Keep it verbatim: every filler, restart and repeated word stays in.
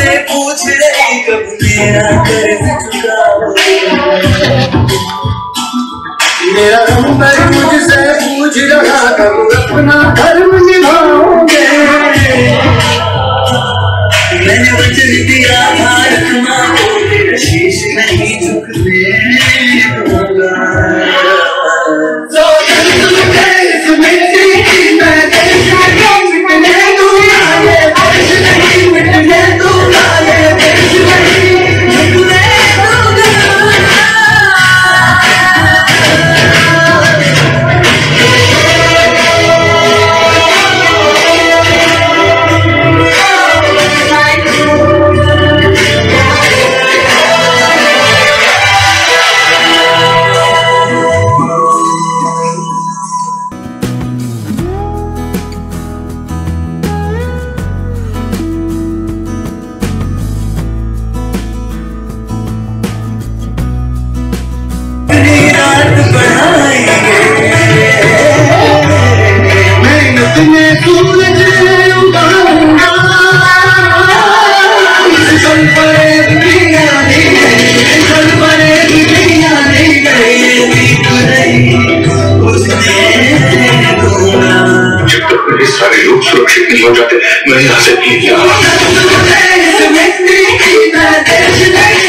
मुझसे पूछ रही कब मेरा कर्ज चुकाओगे। मेरा नंबर मुझसे पूछ रहा कब अपना धर्म निभाओगे। मैंने वचन दिया था रखना को तेरा शीश नहीं झुकने दूंगा। सौगंध मुझे इस मिट्टी की, मैं देश नहीं मिटने दूंगा, ये देश नहीं मिटने दूंगा, ये देश नहीं मिटने दूंगा। सारे लोग सुरक्षित नहीं हो जाते, मैं यहाँ से नहीं जा।